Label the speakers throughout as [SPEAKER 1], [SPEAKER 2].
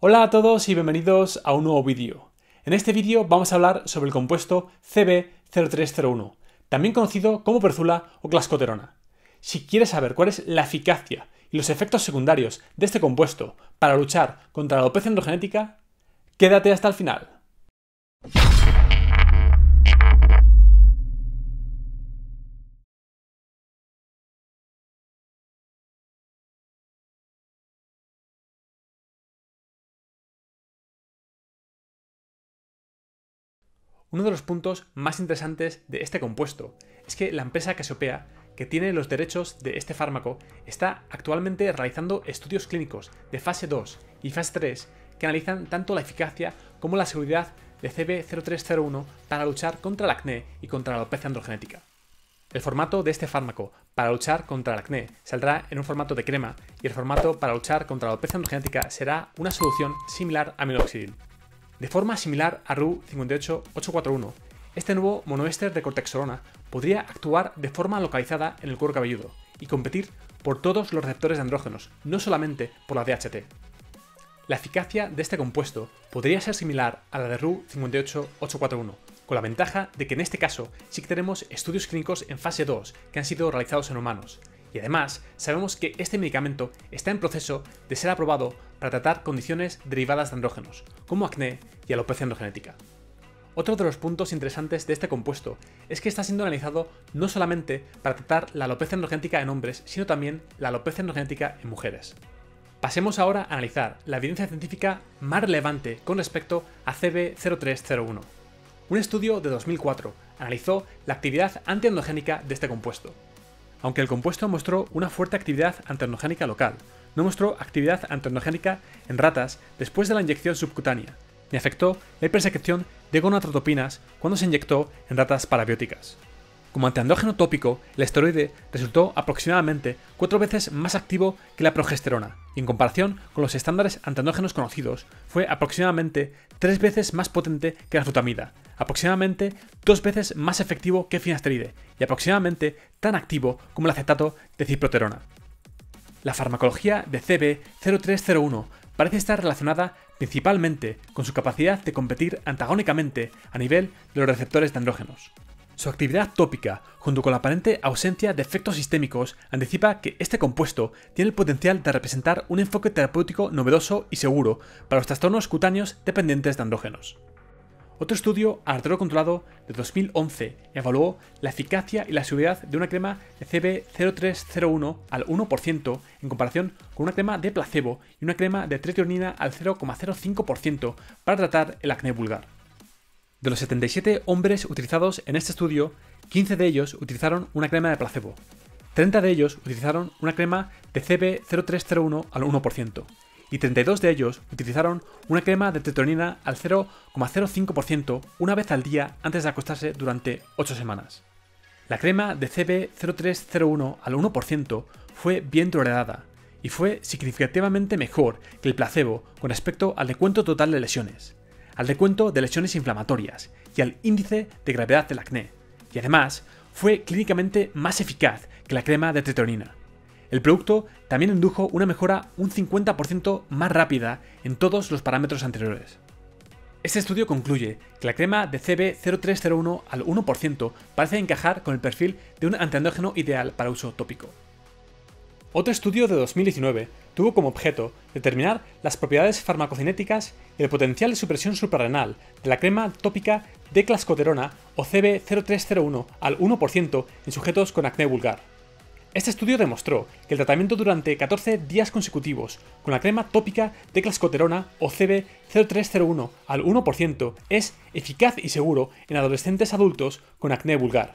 [SPEAKER 1] Hola a todos y bienvenidos a un nuevo vídeo. En este vídeo vamos a hablar sobre el compuesto CB0301, también conocido como perzula o clascoterona. Si quieres saber cuál es la eficacia y los efectos secundarios de este compuesto para luchar contra la alopecia androgenética, quédate hasta el final. Uno de los puntos más interesantes de este compuesto es que la empresa Cassiopea, que tiene los derechos de este fármaco, está actualmente realizando estudios clínicos de fase 2 y fase 3 que analizan tanto la eficacia como la seguridad de CB0301 para luchar contra el acné y contra la alopecia androgenética. El formato de este fármaco para luchar contra el acné saldrá en un formato de crema y el formato para luchar contra la alopecia androgenética será una solución similar a minoxidil. De forma similar a RU 58841, este nuevo monoéster de cortexorona podría actuar de forma localizada en el cuero cabelludo y competir por todos los receptores de andrógenos, no solamente por la DHT. La eficacia de este compuesto podría ser similar a la de RU 58841, con la ventaja de que en este caso sí que tenemos estudios clínicos en fase 2 que han sido realizados en humanos. Y además, sabemos que este medicamento está en proceso de ser aprobado para tratar condiciones derivadas de andrógenos, como acné y alopecia androgenética. Otro de los puntos interesantes de este compuesto es que está siendo analizado no solamente para tratar la alopecia androgenética en hombres, sino también la alopecia androgenética en mujeres. Pasemos ahora a analizar la evidencia científica más relevante con respecto a CB0301. Un estudio de 2004 analizó la actividad antiandrogénica de este compuesto. Aunque el compuesto mostró una fuerte actividad antiandrogénica local, no mostró actividad antiandrogénica en ratas después de la inyección subcutánea, ni afectó la hipersecreción de gonadotropinas cuando se inyectó en ratas parabióticas. Como antiandrógeno tópico, el esteroide resultó aproximadamente 4 veces más activo que la progesterona, y en comparación con los estándares antiandrógenos conocidos, fue aproximadamente 3 veces más potente que la frutamida, aproximadamente 2 veces más efectivo que finasteride, y aproximadamente tan activo como el acetato de ciproterona. La farmacología de CB0301 parece estar relacionada principalmente con su capacidad de competir antagónicamente a nivel de los receptores de andrógenos. Su actividad tópica, junto con la aparente ausencia de efectos sistémicos, anticipa que este compuesto tiene el potencial de representar un enfoque terapéutico novedoso y seguro para los trastornos cutáneos dependientes de andrógenos. Otro estudio aleatorio controlado de 2011 evaluó la eficacia y la seguridad de una crema de CB0301 al 1% en comparación con una crema de placebo y una crema de tretionina al 0,05% para tratar el acné vulgar. De los 77 hombres utilizados en este estudio, 15 de ellos utilizaron una crema de placebo, 30 de ellos utilizaron una crema de CB0301 al 1%, y 32 de ellos utilizaron una crema de tretionina al 0,05% una vez al día antes de acostarse durante 8 semanas. La crema de CB0301 al 1% fue bien tolerada y fue significativamente mejor que el placebo con respecto al recuento total de lesiones, al recuento de lesiones inflamatorias y al índice de gravedad del acné, y además fue clínicamente más eficaz que la crema de tretionina. El producto también indujo una mejora un 50% más rápida en todos los parámetros anteriores. Este estudio concluye que la crema de CB0301 al 1% parece encajar con el perfil de un antiandrógeno ideal para uso tópico. Otro estudio de 2019 tuvo como objeto determinar las propiedades farmacocinéticas y el potencial de supresión suprarrenal de la crema tópica de clascoterona o CB0301 al 1% en sujetos con acné vulgar. Este estudio demostró que el tratamiento durante 14 días consecutivos con la crema tópica de clascoterona o CB0301 al 1% es eficaz y seguro en adolescentes adultos con acné vulgar.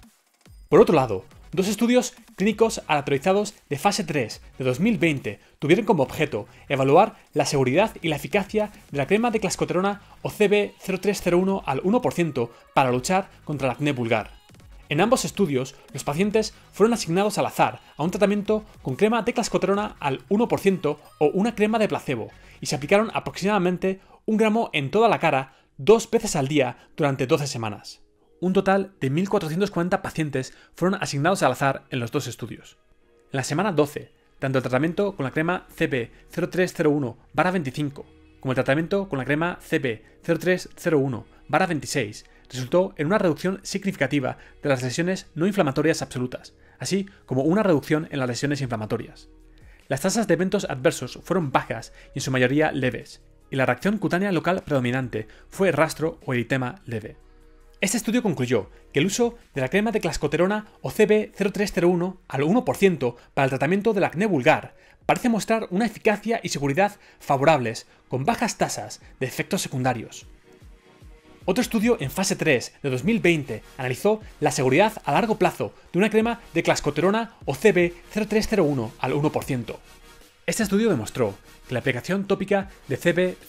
[SPEAKER 1] Por otro lado, dos estudios clínicos aleatorizados de fase 3 de 2020 tuvieron como objeto evaluar la seguridad y la eficacia de la crema de clascoterona o CB0301 al 1% para luchar contra el acné vulgar. En ambos estudios, los pacientes fueron asignados al azar a un tratamiento con crema de clascoterona al 1% o una crema de placebo, y se aplicaron aproximadamente 1 gramo en toda la cara 2 veces al día durante 12 semanas. Un total de 1.440 pacientes fueron asignados al azar en los dos estudios. En la semana 12, tanto el tratamiento con la crema CB0301/25 como el tratamiento con la crema CB0301/26, resultó en una reducción significativa de las lesiones no inflamatorias absolutas, así como una reducción en las lesiones inflamatorias. Las tasas de eventos adversos fueron bajas y en su mayoría leves, y la reacción cutánea local predominante fue rastro o eritema leve. Este estudio concluyó que el uso de la crema de clascoterona o CB0301 al 1% para el tratamiento del acné vulgar parece mostrar una eficacia y seguridad favorables, con bajas tasas de efectos secundarios. Otro estudio en fase 3 de 2020 analizó la seguridad a largo plazo de una crema de clascoterona o CB0301 al 1%. Este estudio demostró que la aplicación tópica de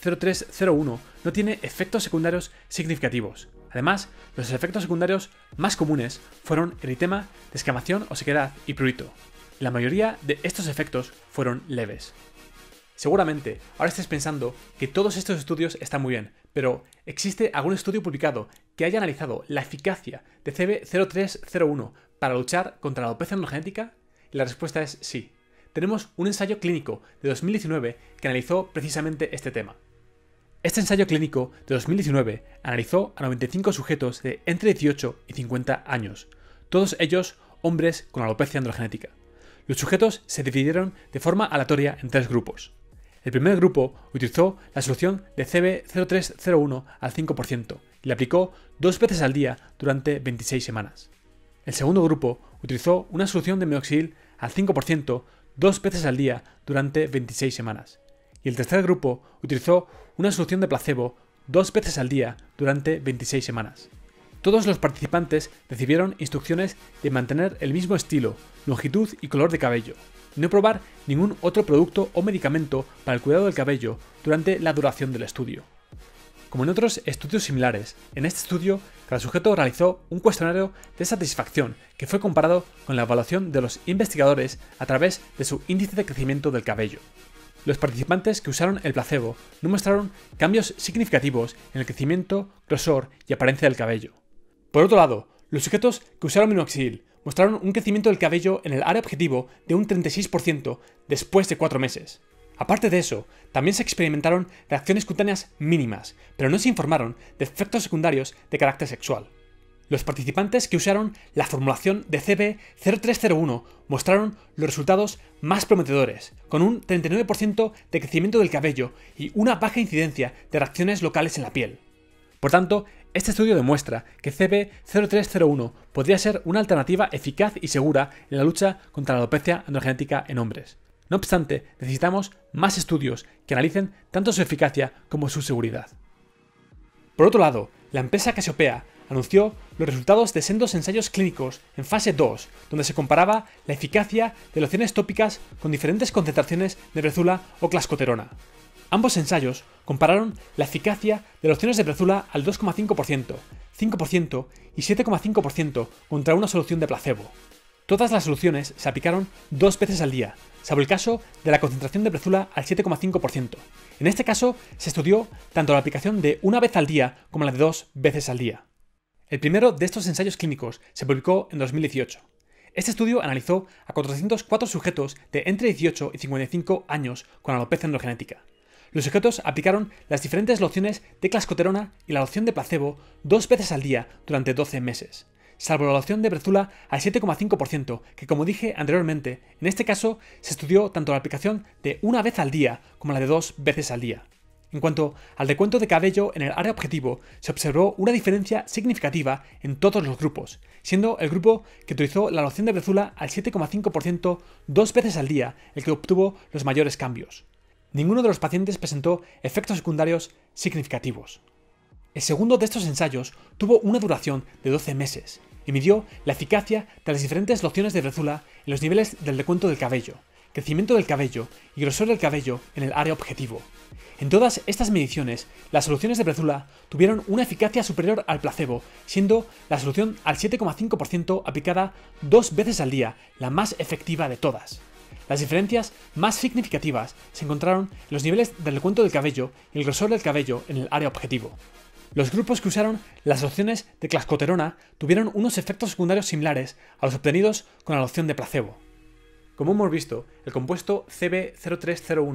[SPEAKER 1] CB0301 no tiene efectos secundarios significativos. Además, los efectos secundarios más comunes fueron eritema, descamación o sequedad y prurito. La mayoría de estos efectos fueron leves. Seguramente ahora estés pensando que todos estos estudios están muy bien, pero ¿existe algún estudio publicado que haya analizado la eficacia de CB0301 para luchar contra la alopecia androgenética? Y la respuesta es sí. Tenemos un ensayo clínico de 2019 que analizó precisamente este tema. Este ensayo clínico de 2019 analizó a 95 sujetos de entre 18 y 50 años, todos ellos hombres con alopecia androgenética. Los sujetos se dividieron de forma aleatoria en 3 grupos. El primer grupo utilizó la solución de CB0301 al 5% y la aplicó 2 veces al día durante 26 semanas. El segundo grupo utilizó una solución de minoxidil al 5% 2 veces al día durante 26 semanas. Y el tercer grupo utilizó una solución de placebo 2 veces al día durante 26 semanas. Todos los participantes recibieron instrucciones de mantener el mismo estilo, longitud y color de cabello, y no probar ningún otro producto o medicamento para el cuidado del cabello durante la duración del estudio. Como en otros estudios similares, en este estudio cada sujeto realizó un cuestionario de satisfacción que fue comparado con la evaluación de los investigadores a través de su índice de crecimiento del cabello. Los participantes que usaron el placebo no mostraron cambios significativos en el crecimiento, grosor y apariencia del cabello. Por otro lado, los sujetos que usaron minoxidil mostraron un crecimiento del cabello en el área objetivo de un 36% después de 4 meses. Aparte de eso, también se experimentaron reacciones cutáneas mínimas, pero no se informaron de efectos secundarios de carácter sexual. Los participantes que usaron la formulación de CB0301 mostraron los resultados más prometedores, con un 39% de crecimiento del cabello y una baja incidencia de reacciones locales en la piel. Por tanto, este estudio demuestra que CB0301 podría ser una alternativa eficaz y segura en la lucha contra la alopecia androgenética en hombres. No obstante, necesitamos más estudios que analicen tanto su eficacia como su seguridad. Por otro lado, la empresa Casiopea anunció los resultados de sendos ensayos clínicos en fase 2, donde se comparaba la eficacia de lociones tópicas con diferentes concentraciones de brezula o clascoterona. Ambos ensayos compararon la eficacia de lociones de brezula al 2,5%, 5% y 7,5% contra una solución de placebo. Todas las soluciones se aplicaron 2 veces al día, salvo el caso de la concentración de brezula al 7,5%. En este caso, se estudió tanto la aplicación de una vez al día como la de 2 veces al día. El primero de estos ensayos clínicos se publicó en 2018. Este estudio analizó a 404 sujetos de entre 18 y 55 años con alopecia androgenética. Los sujetos aplicaron las diferentes lociones de clascoterona y la loción de placebo 2 veces al día durante 12 meses, salvo la loción de brezula al 7,5%, que como dije anteriormente, en este caso se estudió tanto la aplicación de una vez al día como la de 2 veces al día. En cuanto al recuento de cabello en el área objetivo, se observó una diferencia significativa en todos los grupos, siendo el grupo que utilizó la loción de brezula al 7,5% 2 veces al día el que obtuvo los mayores cambios. Ninguno de los pacientes presentó efectos secundarios significativos. El segundo de estos ensayos tuvo una duración de 12 meses y midió la eficacia de las diferentes lociones de brezula en los niveles del recuento del cabello, crecimiento del cabello y grosor del cabello en el área objetivo. En todas estas mediciones, las soluciones de brezula tuvieron una eficacia superior al placebo, siendo la solución al 7,5% aplicada 2 veces al día la más efectiva de todas. Las diferencias más significativas se encontraron en los niveles del recuento del cabello y el grosor del cabello en el área objetivo. Los grupos que usaron las lociones de clascoterona tuvieron unos efectos secundarios similares a los obtenidos con la loción de placebo. Como hemos visto, el compuesto CB0301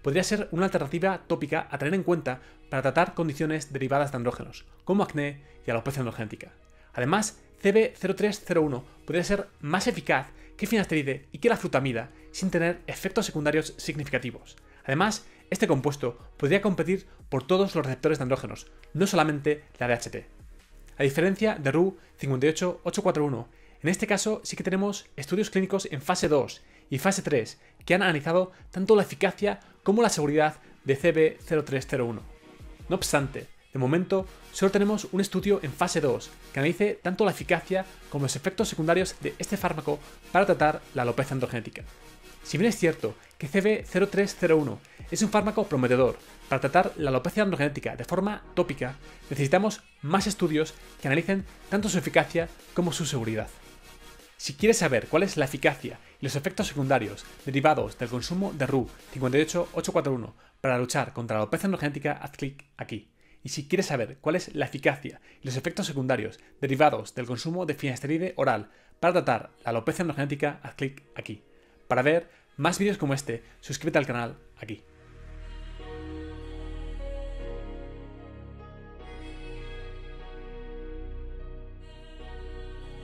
[SPEAKER 1] podría ser una alternativa tópica a tener en cuenta para tratar condiciones derivadas de andrógenos, como acné y alopecia androgénica. Además, CB0301 podría ser más eficaz que finasteride y que la flutamida sin tener efectos secundarios significativos. Además, este compuesto podría competir por todos los receptores de andrógenos, no solamente la DHT. A diferencia de RU 58841, en este caso sí que tenemos estudios clínicos en fase 2 y fase 3 que han analizado tanto la eficacia como la seguridad de CB0301. No obstante, de momento solo tenemos un estudio en fase 2 que analice tanto la eficacia como los efectos secundarios de este fármaco para tratar la alopecia androgénica. Si bien es cierto que CB0301 es un fármaco prometedor para tratar la alopecia androgénica de forma tópica, necesitamos más estudios que analicen tanto su eficacia como su seguridad. Si quieres saber cuál es la eficacia y los efectos secundarios derivados del consumo de RU 58841 para luchar contra la alopecia androgénica, haz clic aquí. Y si quieres saber cuál es la eficacia y los efectos secundarios derivados del consumo de finasteride oral para tratar la alopecia androgénica, haz clic aquí. Para ver más vídeos como este, suscríbete al canal aquí.